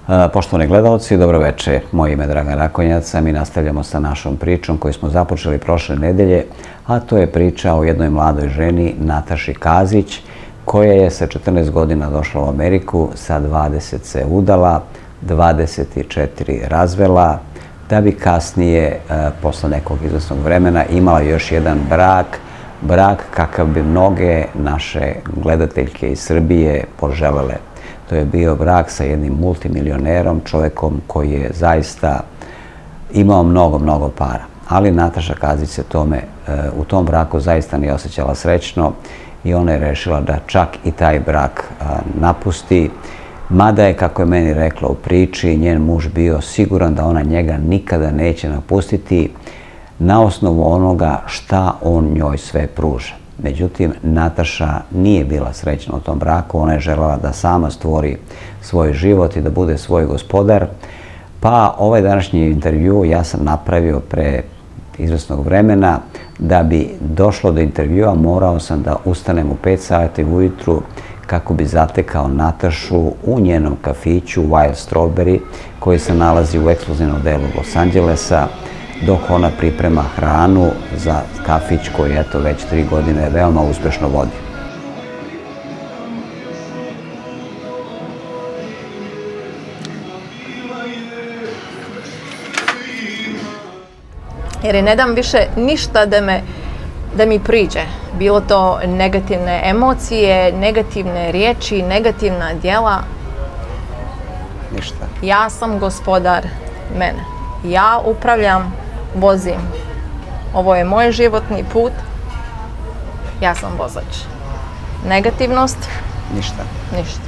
Poštovani gledalci, dobroveče. Moje ime je Dragan Rakonjac, a mi nastavljamo sa našom pričom koju smo započeli prošle nedelje, a to je priča o jednoj mladoj ženi, Nataši Kazić, koja je sa 14 godina došla u Ameriku, sa 20 se udala, 24 razvela, da bi kasnije, posle nekog izvesnog vremena, imala još jedan brak kakav bi mnoge naše gledateljke iz Srbije poželele. To je bio brak sa jednim multimilionerom, čovekom koji je zaista imao mnogo para. Ali Nataša Kazić se u tom braku zaista nije osjećala srećno i ona je rešila da čak i taj brak napusti. Mada je, kako je meni rekla u priči, njen muž bio siguran da ona njega nikada neće napustiti na osnovu onoga šta on njoj sve pruža. Međutim, Nataša nije bila srećna u tom braku, ona je željela da sama stvori svoj život i da bude svoj gospodar. Pa ovaj današnji intervju ja sam napravio pre izvesnog vremena. Da bi došlo do intervjua morao sam da ustanem u 5 sati ujutru kako bi zatekao Natašu u njenom kafiću Wild Strawberry koji se nalazi u ekskluzivnom delu Los Angelesa, dok ona priprema hranu za kafić koji eto već 3 godine veoma uspešno vodi. Jer ne dam više ništa da mi priđe. Bilo to negativne emocije, negativne riječi, negativna djela. Ništa. Ja sam gospodar mene. Ja upravljam, vozim. Ovo je moj životni put. Ja sam vozač. Negativnost? Ništa. Ništa.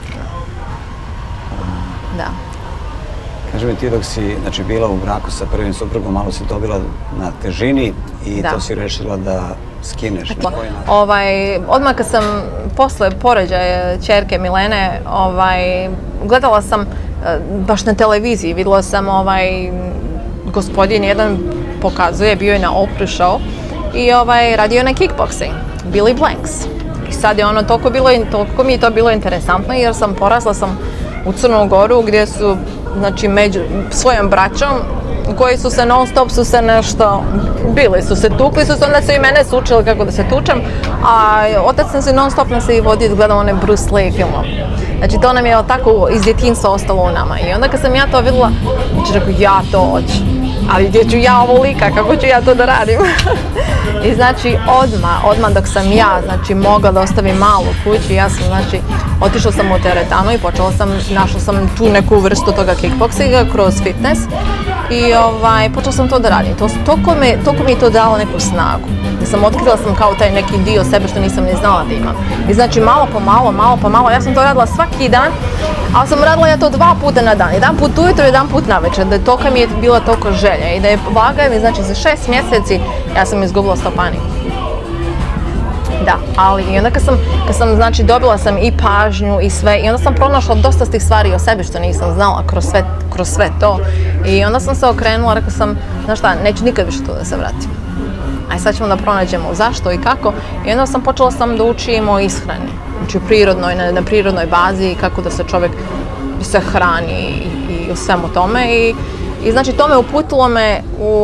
Da. Kaži mi ti dok si bila u braku sa prvim suprugom, malo si dobila na težini i to si rešila da skineš. Odmah kad sam posle porođaja ćerke Milene, gledala sam baš na televiziji, videla sam gospodin jedan pokazuje, bio je na Oprah show i radio na kickboxing, Billy Blanks. I sad je toliko mi je to bilo interesantno jer porasla sam u Crnu Goru gdje su, znači, među svojom braćom koji su se non stop nešto bili, su se tukli, onda su i mene su učili kako da se tučem, a otac nam se non stop nas i vodio da gledamo one Bruce Lee filmove. Znači to nam je tako iz djetinjstva ostalo u nama i onda kad sam ja to vidjela, znači rekao ja to hoću, ali gdje ću ja ovolika, kako ću ja to da radim? I znači odmah dok sam ja, znači, mogla da ostavim malu kuću, ja sam, znači, otišla sam u teretanu i našla sam tu neku vrstu toga kickboxinga kroz fitness i počela sam to da radim. Toliko mi je to dalo neku snagu. Otkrila sam kao taj neki dio sebe što nisam ni znala da imam. I znači malo po malo, ja sam to radila svaki dan, ali sam radila ja to 2 puta na dan. Jedan put ujutro, jedan put navečer, da toliko mi je bila toliko želja i da je vaga mi, znači za 6 mjeseci ja sam izgubila 100 pani. Da, ali i onda kad sam, znači, dobila sam i pažnju i sve, i onda sam pronašla dosta tih stvari o sebi što nisam znala kroz sve to. I onda sam se okrenula, rekla sam, znaš šta, neću nikad više to da se vratim. Aj sad ćemo da pronađemo zašto i kako. I onda počela sam da učim o ishrani. Znači na prirodnoj bazi, kako da se čovjek se hrani i u svemu tome. I znači to me uputilo me u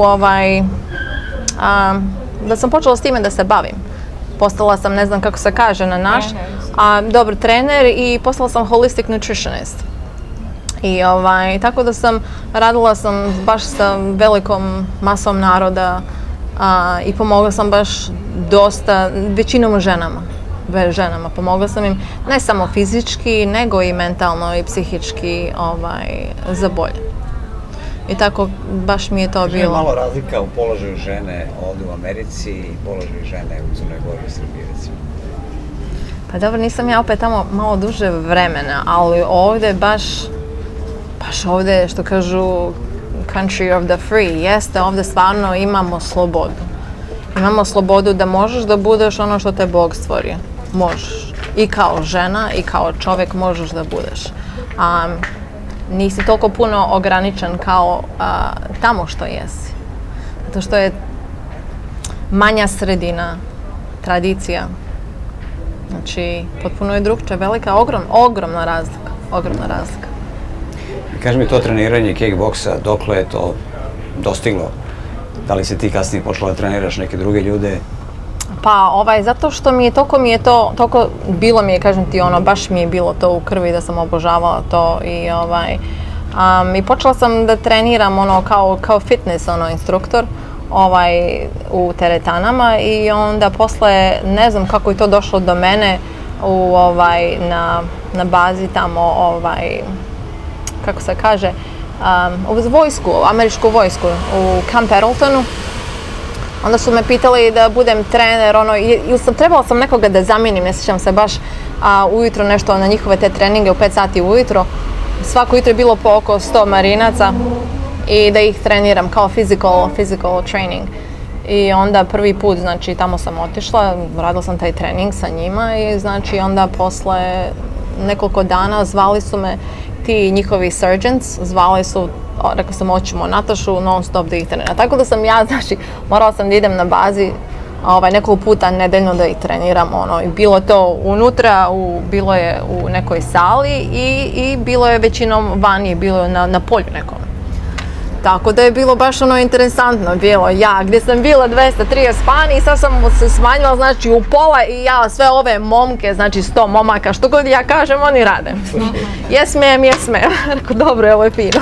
da sam počela s time da se bavim. Postala sam, ne znam kako se kaže na naš, dobar trener i postala sam holistic nutritionist. I tako da radila sam baš sa velikom masom naroda i pomogla sam baš dosta, većinom ženama. Pomogla sam im ne samo fizički, nego i mentalno i psihički za bolje. I tako baš mi je to bilo. Je malo razlika u položaju žene ovdje u Americi i položaju žene u Crnoj Gori i Srbiji, recimo? Pa dobro, nisam ja opet tamo malo duže vremena, ali ovdje baš ovdje, što kažu, country of the free, jeste, ovdje stvarno imamo slobodu. Imamo slobodu da možeš da budeš ono što te Bog stvorio. Možeš. I kao žena i kao čovjek možeš da budeš. Nisi toliko puno ograničen kao tamo što jesi. Zato što je manja sredina, tradicija. Znači, potpuno je drugčije, velika, ogromna razlika. Kaži mi, to treniranje kickboksa, dokle je to dostiglo? Da li si ti kasnije počela da treniraš neke druge ljude? Pa zato što toliko bilo mi je, kažem ti, baš mi je bilo to u krvi da sam obožavala to i počela sam da treniram kao fitness instruktor u teretanama i onda posle, ne znam kako je to došlo do mene na bazi tamo, kako se kaže, u vojsku, američku vojsku u Camp Pendletonu. Onda su me pitali da budem trener, trebala sam nekoga da zamenim, ne sjećam se baš ujutro nešto na njihove te treninge u 5 sati ujutro. Svako jutro je bilo po oko 100 marinaca i da ih treniram kao physical training. I onda prvi put, znači, tamo sam otišla, radila sam taj trening sa njima i znači onda posle nekoliko dana zvali su me ti njihovi surgeons, zvali su, rekla sam, hoćemo Natašu non stop da ih treniram. Tako da sam ja, znači, morala sam da idem na bazi nekoliko puta nedeljno da ih treniram, i bilo to unutra, bilo je u nekoj sali i bilo je većinom vani, bilo je na polju nekom. Tako da je bilo baš interesantno bilo. Ja gdje sam bila 230 pani, sad sam se smanjila, znači, u pola i ja sve ove momke, znači 100 momaka, što god ja kažem, oni rade. Jesmem. Rekao, dobro, ovo je fino.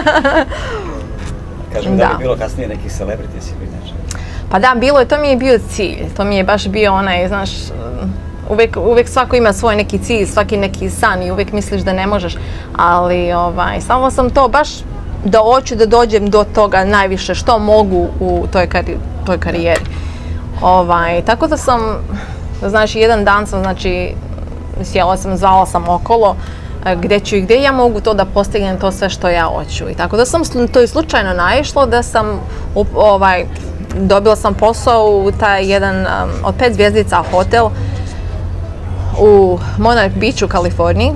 Kažem, da li je bilo kasnije nekih celebrities ili nešto? Pa da, bilo je, to mi je bio cilj. To mi je baš bio znaš, uvijek svako ima svoj neki cilj, svaki neki san i uvijek misliš da ne možeš, ali stavila sam to baš da hoću da dođem do toga najviše što mogu u toj karijeri. Tako da sam, znači, jedan dan sam, znači, sjela sam, zvala sam okolo gdje ću i gdje ja mogu to da postignem to sve što ja hoću. I tako da sam to i slučajno naišlo da sam, dobila sam posao u taj jedan od 5 zvjezdica hotel u Monarch Beach u Kaliforniji.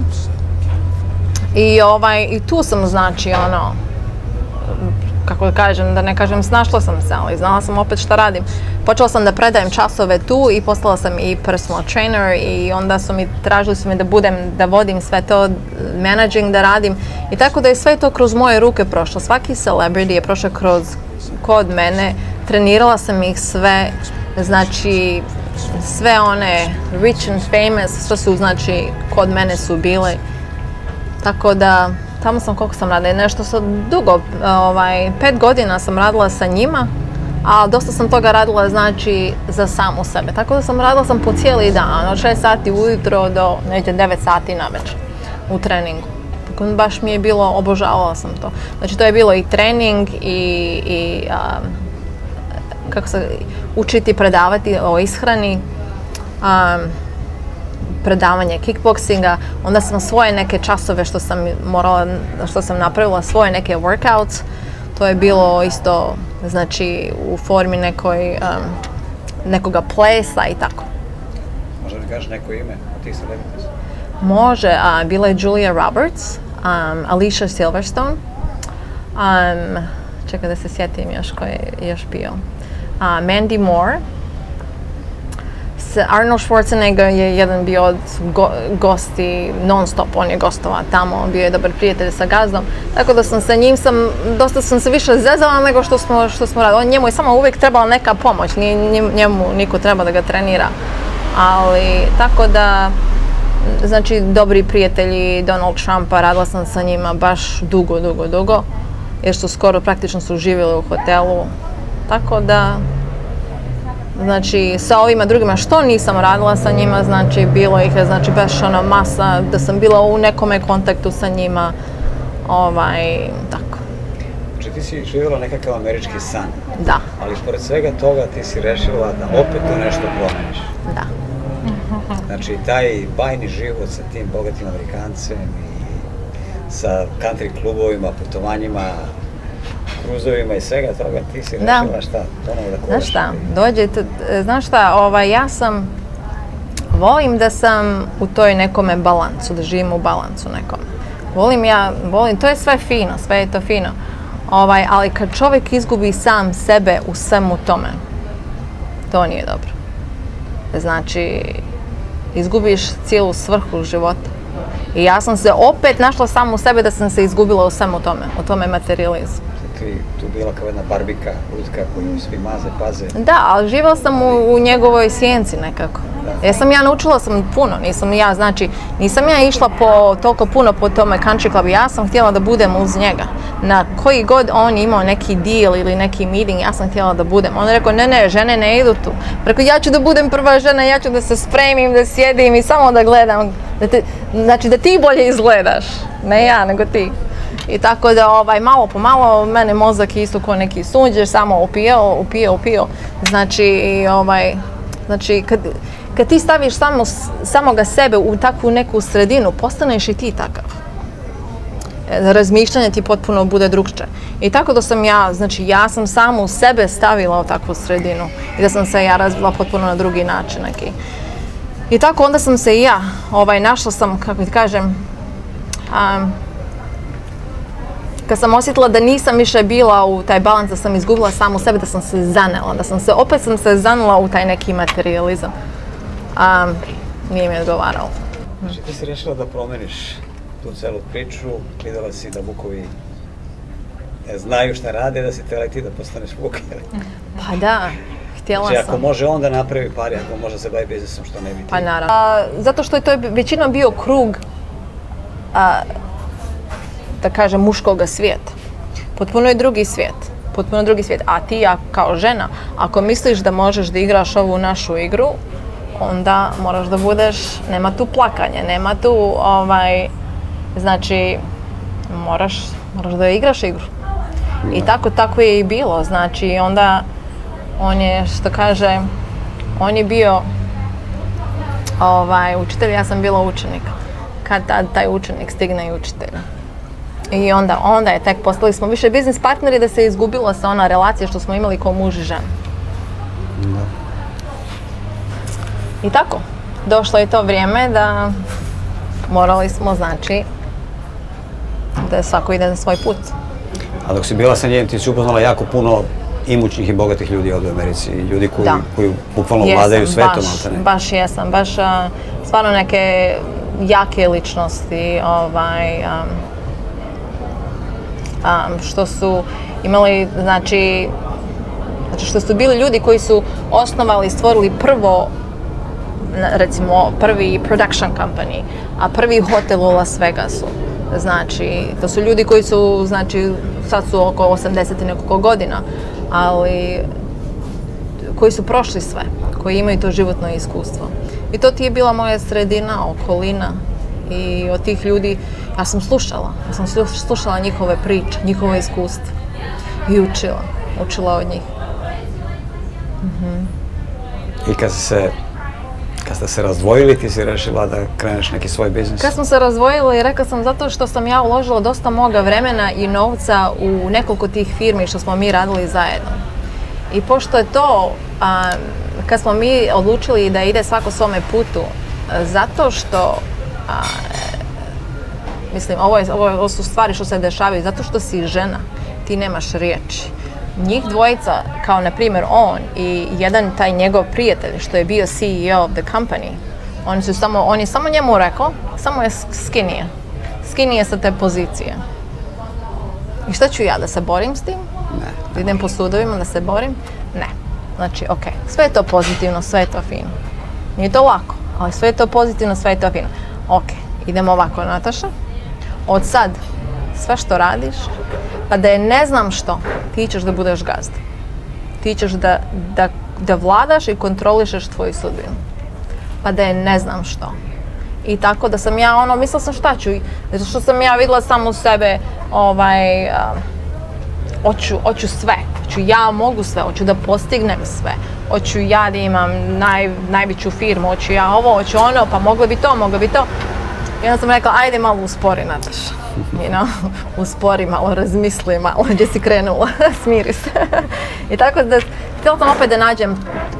I tu sam, znači, kako da kažem, da ne kažem snašla sam se, ali znala sam opet šta radim. Počela sam da predajem časove tu i postala sam i personal trainer i onda tražili su mi da vodim sve to, managing da radim. I tako da je sve to kroz moje ruke prošlo. Svaki celebrity je prošao kod mene, trenirala sam ih sve, znači sve one rich and famous, sve su, znači, kod mene su bile. Tako da, tamo sam, koliko sam radila, nešto dugo, 5 godina sam radila sa njima, a dosta sam toga radila, znači, za samu sebe. Tako da radila sam po cijeli dan, od 6 sati ujutro do 9 sati navečer u treningu. Tako da baš mi je bilo, obožavala sam to. Znači, to je bilo i trening i kako se, učiti predavati o ishrani, predavanje kickboksinga, onda sam svoje neke časove što sam napravila, svoje neke workouts, to je bilo isto, znači, u formi nekoga plesa i tako. Možda mi kažeš neko ime od tih celebrities? Može, bila je Julia Roberts, Alicia Silverstone, čekaj da se sjetim još ko je još bio, Mandy Moore, Arnold Schwarzenegger je jedan bio od gosti non stop, on je gostovao tamo, bio je dobar prijatelj sa gazdom, tako da sam sa njim dosta sam se više zezala nego što smo radili. Njemu je samo uvijek trebala neka pomoć, njemu niko treba da ga trenira, ali tako da, znači, dobri prijatelji Donald Trumpa, radila sam sa njima baš dugo, jer su skoro praktično su živjeli u hotelu, tako da, znači, sa ovima drugima što nisam radila sa njima, znači, bilo ih je, znači, baš masa, da sam bila u nekome kontaktu sa njima, tako. Znači, ti si živjela nekakav američki san. Da. Ali pored svega toga ti si rešila da opet to nešto promeniš. Da. Znači, taj bajni život sa tim bogatim Amerikancem i sa country klubovima, putovanjima, kruzovima i svega toga, ti si rešila šta? Znaš šta, znaš šta, ja volim da sam u toj nekome balansu, da živim u balansu nekom. Volim, to je sve fino, sve je to fino, ali kad čovjek izgubi sam sebe u svemu tome, to nije dobro. Znači, izgubiš cijelu svrhu života I ja sam se opet našla samo u sebe da sam se izgubila u svemu tome, u tome materijalizmu. Ti tu bila kao jedna barbika, lutka koju svi maze, paze. Da, ali živjela sam u njegovoj sjenci nekako. Naučila sam puno, nisam ja išla toliko puno po tome country clubu, ja sam htjela da budem uz njega. Na koji god on imao neki deal ili neki meeting, ja sam htjela da budem. On je rekao, ne, žene ne idu tu. Rekao, ja ću da budem prva žena, ja ću da se spremim, da sjedim i samo da gledam. Da ti bolje izgledaš, ne ja, nego ti. I tako da malo po malo mene mozak isto kao neki sunđer, samo upio. Znači, kad ti staviš samoga sebe u takvu neku sredinu, postaneš i ti takav. Razmišljanje ti potpuno bude drugčije. I tako da sam ja sam samu sebe stavila u takvu sredinu i da sam se ja razvila potpuno na drugi način neki. I tako onda sam se i ja, našla sam, kako ti kažem, kad sam osjetila da nisam više bila u taj balans, da sam izgubila samu sebe, da sam se zanela, opet sam se zanela u taj neki materijalizam. Nije mi odgovaralo. Znači ti si rješila da promeniš tu celu priču, vidjela si da vukovi znaju šta rade, da si htjela i ti da postaneš vuk. Pa da, htjela sam. Znači ako može on da napravi pari, ako može se bavi biznisom, što ne bi ti? Pa naravno. Zato što je to većinom bio krug, da kažem, muškoga svijeta. Potpuno je drugi svijet. A ti kao žena, ako misliš da možeš da igraš ovu našu igru, onda moraš da budeš, nema tu plakanje, nema tu, znači, moraš da igraš igru. I tako je i bilo, znači, onda on je, što kaže, on je bio učitelj, ja sam bila učenik. Kad taj učenik stigne i učitelj. I onda je tek postali smo više biznis partneri, da se izgubila sa ona relacija što smo imali kao muž i žena. I tako, došlo je to vrijeme da morali smo, znači, da svako ide na svoj put. A dok si bila sa njim, ti si upoznala jako puno imućnih i bogatih ljudi ovdje u Americi, ljudi koji bukvalno vladaju svetom. Baš jesam, baš stvarno neke jake ličnosti, što su imali, znači, što su bili ljudi koji su osnovali i stvorili prvi production company, a prvi hotel u Las Vegasu. Znači, to su ljudi koji su, znači, sad su oko 80 i nekoliko godina, ali koji su prošli sve, koji imaju to životno iskustvo. I to ti je bila moja sredina, okolina. I od tih ljudi ja sam slušala njihove priče, njihove iskustva i učila od njih. I kad ste se razdvojili, ti si rešila da kreneš neki svoj biznis? Kad smo se razdvojili, rekla sam zato što sam ja uložila dosta moga vremena i novca u nekoliko tih firmi što smo mi radili zajedno. I pošto je to, kad smo mi odlučili da ide svako svome putu, zato što mislim, ovo su stvari što se dešavaju, zato što si žena, ti nemaš riječi. Njih dvojica, kao na primjer on i jedan taj njegov prijatelj što je bio CEO of the company, on je samo njemu rekao, samo je skinije sa te pozicije. I šta ću ja, da se borim s tim? Ne. Da idem po sudovima, da se borim? Ne. Znači, okej, sve je to pozitivno, sve je to fino. Nije to lako, ali sve je to pozitivno, sve je to fino. Okej, idemo ovako, Nataša. Od sad, sve što radiš, pa da je ne znam što, ti ćeš da budeš gazda. Ti ćeš da vladaš i kontrolišeš tvoju sudbinu. Pa da je ne znam što. I tako da sam ja, mislila sam šta ću, zato što sam ja vidjela samo sebe, hoću sve, ja mogu sve, hoću da postignem sve, hoću ja da imam najveću firmu, hoću ja ovo, hoću ono, pa moglo bi to. I onda sam rekla, ajde malo uspori, Nataša, uspori malo, razmisli malo, gdje si krenula, smiri se. I tako da, htjela sam opet da nađem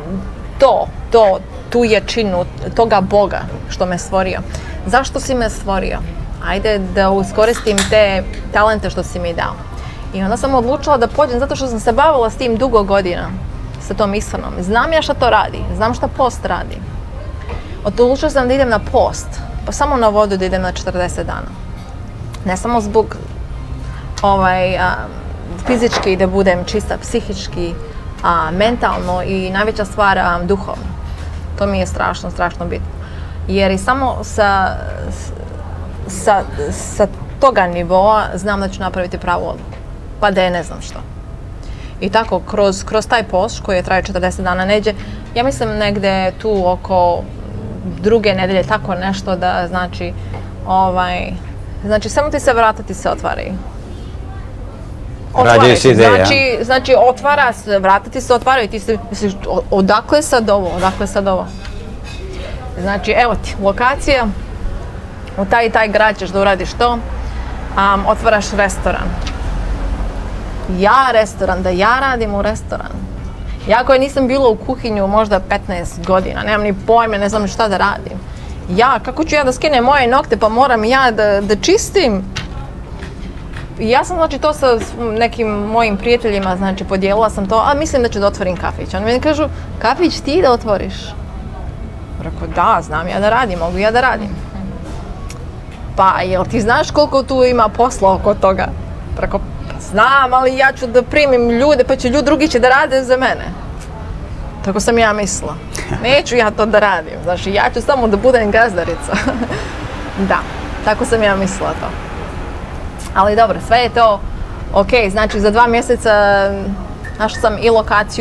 tu jačinu, toga Boga što me stvorio. Zašto si me stvorio? Ajde da iskoristim te talente što si mi dao. I onda sam odlučila da pođem, zato što sam se bavila s tim dugo godina, sa tom ishranom. Znam ja šta to radi, znam šta post radi. Odlučila sam da idem na post. samo na vodu da idem na 40 dana. Ne samo zbog fizički da budem čista, psihički, mentalno i najveća stvar duhovno. To mi je strašno, strašno bitno. Jer i samo sa toga nivoa znam da ću napraviti pravu odluku. Pa da je ne znam što. I tako, kroz taj post koji je trajao 40 dana neđe, ja mislim negde tu oko druge nedelje, tako nešto da znači, samo ti se vrata ti se otvaraju. Znači, otvara se, vrata ti se otvaraju i ti se misliš, odakle sad ovo, odakle sad ovo? Znači, evo ti, lokacija, u taj i taj grad ćeš da uradiš to, otvaraš restoran. Da ja radim u restoranu. Ja koja nisam bila u kuhinju možda 15 godina, nemam ni pojme, ne znam šta da radim. Kako ću ja da skinem moje nokte pa moram ja da čistim? Ja sam, znači, to sa nekim mojim prijateljima, znači, podijelila sam to, a mislim da ću da otvorim kafić. Oni meni kažu, kafić ti da otvoriš? Rekao, da, znam ja da radim, mogu ja da radim. Pa, jel ti znaš koliko tu ima posla oko toga? Rekao, znam, ali ja ću da primim ljude, pa će drugi će da rade za mene. Tako sam ja mislila. Neću ja to da radim, znači, ja ću samo da budem gazdarica. Da, tako sam ja mislila to. Ali dobro, sve je to ok, znači za 2 mjeseca našla sam i lokaciju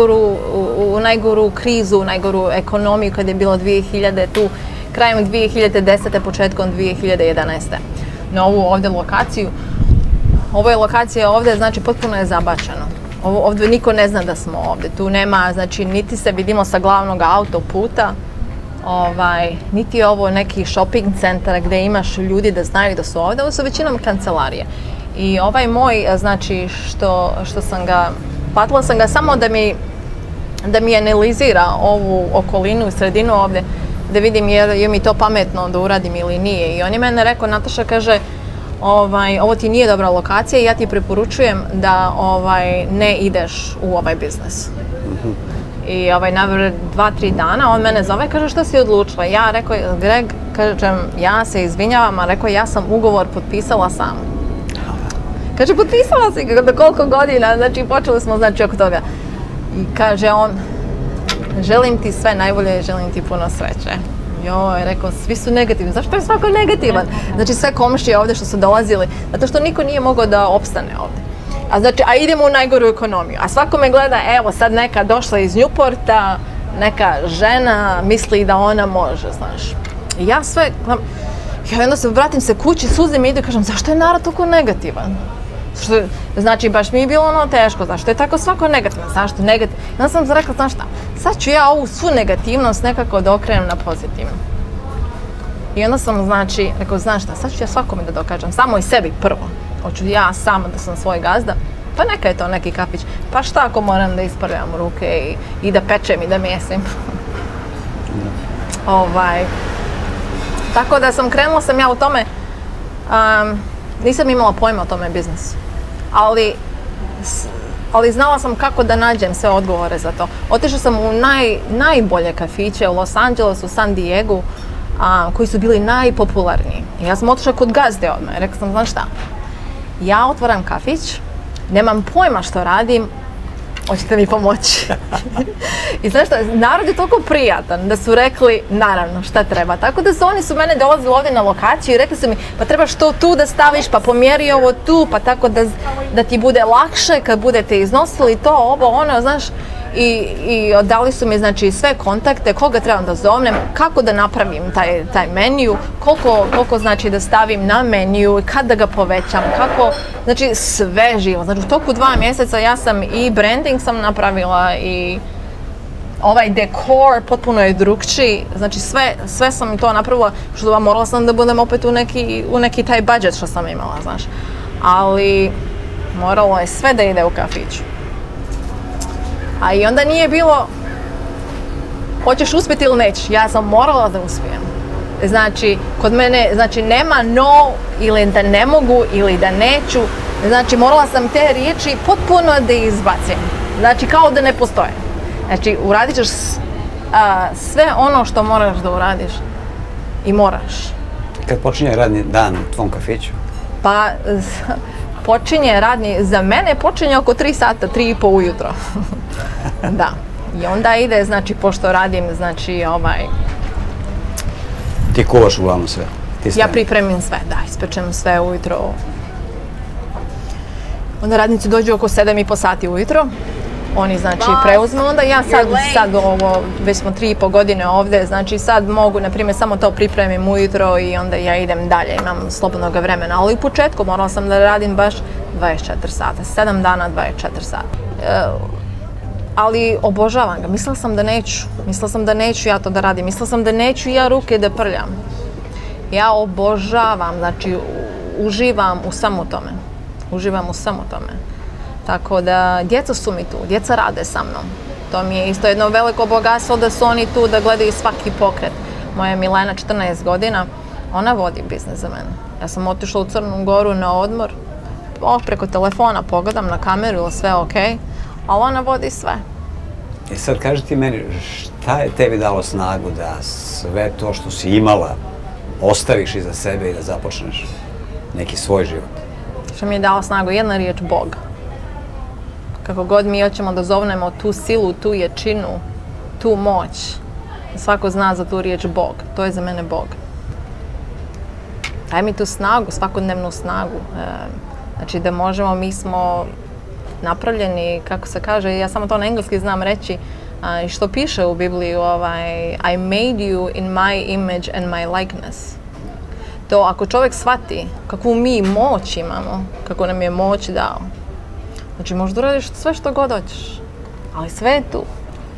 u najgoru krizu, u najgoru ekonomiju kad je bilo 2000, tu krajem 2010. početkom 2011. Na ovu ovdje lokaciju. Ovo je lokacija ovdje, znači potpuno je zabačeno. Ovdje niko ne zna da smo ovdje. Tu nema, znači niti se vidimo sa glavnog autoputa, niti je ovo neki shopping centar gdje imaš ljudi da znaju da su ovdje, ovo su većinom kancelarije. I ovaj moj, znači, što sam ga, platila sam ga samo da mi analizira ovu okolinu i sredinu ovdje, da vidim je mi to pametno da uradim ili nije. I on je mene rekao, Nataša, kaže, ovo ti nije dobra lokacija i ja ti preporučujem da ne ideš u ovaj biznis. I nakon 2-3 dana on mene zove, kaže, što si odlučila? Ja rekao, Greg, kažem, ja se izvinjavam, a rekao, ja sam ugovor potpisala sam. Kaže, potpisala si ga do koliko godina, znači počeli smo, znači, oko toga. I kaže on, želim ti sve najbolje, želim ti puno sreće. Joj, rekao, svi su negativni. Zašto je svako negativan? Znači, sve komšije ovdje što su dolazili, zato što niko nije mogao da opstane ovdje. A idemo u najgoru ekonomiju. A svako me gleda, evo, sad neka došla iz Newporta, neka žena misli da ona može, znaš. I ja sve, onda se vratim se kući, suze mi idu i kažem, zašto je narod toliko negativan? Znači, baš mi je bilo ono teško, zašto je tako svako negativan, zašto negativan? I onda sam rekla, znaš šta, sad ću ja ovu svu negativnost nekako da okrenem na pozitivno. I onda sam, znači, rekao, znaš šta, sad ću ja svakome da dokažem, samo i sebi prvo. Hoću ja sama da sam svoj gazda, pa neka je to neki kafić. Pa šta ako moram da isprljam ruke i da pečem i da mesim? Tako da krenula sam ja u tome, nisam imala pojma o tome biznisu. Ali znala sam kako da nađem sve odgovore za to. Otišla sam u najbolje kafiće u Los Angelesu, San Diegu, koji su bili najpopularniji. I ja sam otišla kod gazde odmah. Rekla sam, znaš šta, ja otvaram kafić, nemam pojma što radim, hoćete mi pomoći. I znaš šta, narod je toliko prijatan da su rekli, naravno, šta treba. Tako da oni su mene dolazili ovdje na lokaciju i rekli su mi, pa trebaš to tu da staviš, pa pomjeri ovo tu, pa tako da ti bude lakše kad budete iznosili to, ovo, ono, znaš. I dali su mi, znači, sve kontakte, koga trebam da zovnem, kako da napravim taj meniju, koliko znači da stavim na meniju, kad da ga povećam, kako, znači sve živo. Znači u toku 2 mjeseca ja sam i branding sam napravila i ovaj dekor potpuno je drugčiji, znači sve sam to napravila, što morala sam da budem opet u neki taj budžet što sam imala, znaš. Ali moralo je sve da ide u kafiću. A i onda nije bilo, hoćeš uspjeti ili nećeš, ja sam morala da uspijem. Znači, kod mene, znači, nema no, ili da ne mogu, ili da neću. Znači, morala sam te riječi potpuno da izbacim. Znači, kao da ne postoje. Znači, uradit ćeš sve ono što moraš da uradiš. I moraš. Kad počinje radni dan u tvom kafiću? Pa, počinje radni, za mene počinje oko 3 sata, 3:30 ujutro. Da. I onda ide, znači, pošto radim, znači, Ti kuvaš uglavnom sve? Ja pripremim sve, da, ispečem sve ujutro. Onda radnici dođu oko 7:30 sati ujutro. Oni, znači, preuzmu, onda ja sad već smo 3,5 godine ovdje, znači sad mogu, na primjer, samo to pripremim ujutro i onda ja idem dalje, imam slobodnog vremena, ali u početku morala sam da radim baš 24 sata, 7 dana, 24 sata. Ali obožavam ga, mislila sam da neću ja to da radim, mislila sam da neću ja ruke da prljam. Ja obožavam, znači, uživam u svemu tome. Tako da, djeca su mi tu, djeca rade sa mnom. To mi je isto jedno veliko bogatstvo da su oni tu, da gledaju svaki pokret. Moja Milena, 14 godina, ona vodi biznis za mene. Ja sam otišla u Crnu Goru na odmor, preko telefona pogledam na kameru ili sve ok, ali ona vodi sve. I sad kaži ti meni, šta je tebi dalo snagu da sve to što si imala ostaviš iza sebe i da započneš neki svoj život? Što mi je dalo snagu? Jedna riječ, Bog. Kako god mi hoćemo da zovnemo tu silu, tu jačinu, tu moć, svako zna za tu riječ Bog. To je za mene Bog. Daj mi tu snagu, svakodnevnu snagu. Znači da možemo, mi smo napravljeni, kako se kaže, ja samo to na engleski znam reći, što piše u Bibliji, I made you in my image and my likeness. To ako čovjek shvati kakvu mi moć imamo, kako nam je moć dao, znači možda uradiš sve što god hoćeš, ali sve je tu.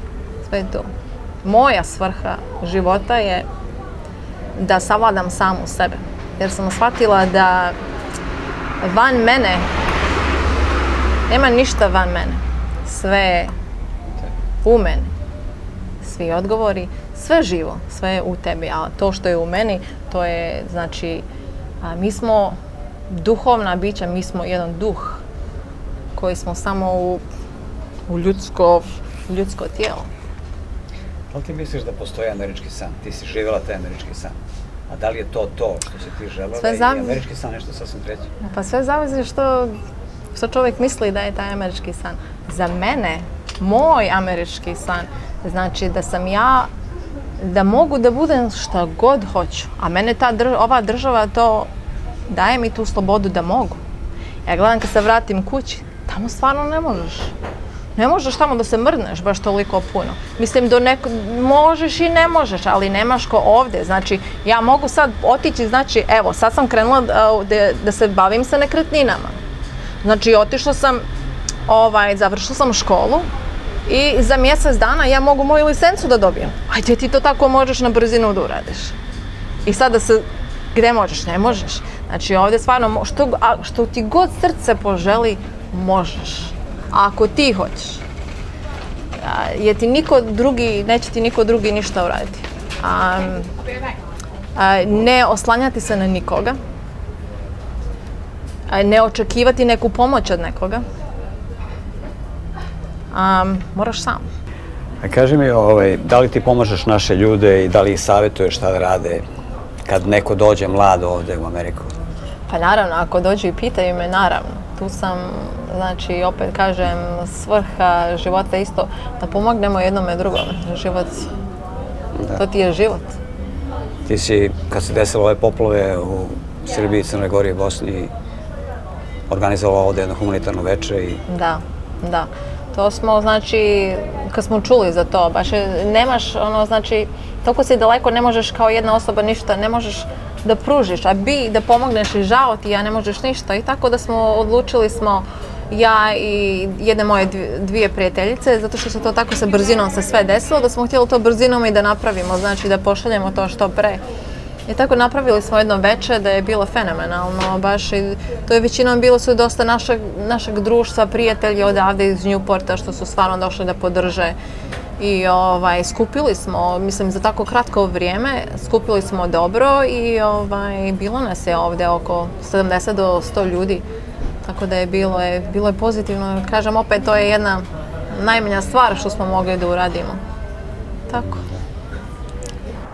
Moja svrha života je da savladam samu sebe, jer sam shvatila da van mene nema ništa van mene. Sve je u meni. Svi odgovori, sve živo, sve je u tebi, a to što je u meni, to je, znači, mi smo duhovna bića, mi smo jedan duh koji smo samo u ljudsko tijelo. Da li ti misliš da postoji američki san? Ti si živjela taj američki san. A da li je to što si ti želela i američki san nešto sasvim treće? Pa sve zavisi što čovjek misli da je taj američki san. Za mene, moj američki san, znači da sam ja, da mogu da budem šta god hoću. A mene ova država to daje mi tu slobodu da mogu. Ja gledam kad se vratim kući, tamo stvarno ne možeš. Ne možeš tamo da se mrneš baš toliko puno. Mislim da možeš i ne možeš, ali nemaš ko ovdje. Znači, ja mogu sad otići, znači, evo, sad sam krenula da se bavim sa nekretninama. Znači, otišla sam, završila sam školu i za mjesec dana ja mogu moju licencu da dobijem. Ajde, ti to tako možeš na brzinu da uradiš. I sad gdje možeš? Ne možeš. Znači, ovdje stvarno, što ti god srce poželi, možeš. A ako ti hoćeš, neće ti niko drugi ništa uraditi. Ne oslanjati se na nikoga, ne očekivati neku pomoć od nekoga, moraš sam. A kaži mi, da li ti pomažeš naše ljude i da li ih savjetuješ šta da rade kad neko dođe mlad ovdje u Ameriku? Pa naravno, ako dođu i pitaju me, naravno. Tu sam, znači, opet kažem, svrha života isto, da pomognemo jednome drugome. Život, to ti je život. Ti si, kad se desilo ove poplave u Srbiji, Crnoj Gori i Bosni, organizovala ovdje jedno humanitarno veče i... Da. To smo, znači, kad smo čuli za to, baš nemaš, znači, toliko si daleko, ne možeš kao jedna osoba ništa, ne možeš da pružiš, a da pomogneš i žao ti, ja ne možeš ništa. I tako da odlučili smo, ja i jedne moje dvije prijateljice, zato što se to tako sa brzinom se sve desilo, da smo htjeli to brzinom i da napravimo, znači da pošaljemo to što pre. I tako napravili smo jedno veče da je bilo fenomenalno, baš i to je većinom bilo su dosta našeg društva, prijatelji odavde iz Newporta što su stvarno došli da podrže. I skupili smo, mislim za tako kratko vrijeme, skupili smo dobro i bilo nas je ovdje oko 70 do 100 ljudi. Tako da je bilo je pozitivno. Kažem, opet to je jedna najmanja stvar što smo mogli da uradimo. Tako.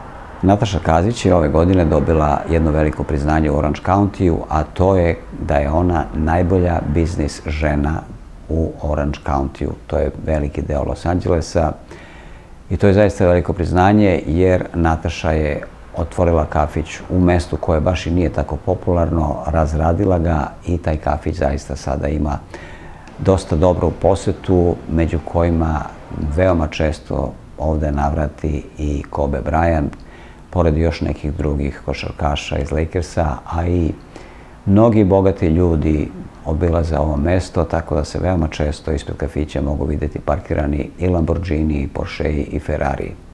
Nataša Kazić je ove godine dobila jedno veliko priznanje u Orange County-u, a to je da je ona najbolja biznis žena u Orange County-u. To je veliki deo Los Angelesa i to je zaista veliko priznanje jer Nataša je otvorila kafić u mestu koje baš i nije tako popularno, razradila ga i taj kafić zaista sada ima dosta dobru posetu, među kojima veoma često ovde navrati i Kobe Bryant, pored još nekih drugih košarkaša iz Lakersa, a i mnogi bogati ljudi obilaze ovo mesto, tako da se veoma često ispred kafića mogu vidjeti parkirani i Lamborghini, i Porsche i Ferrari.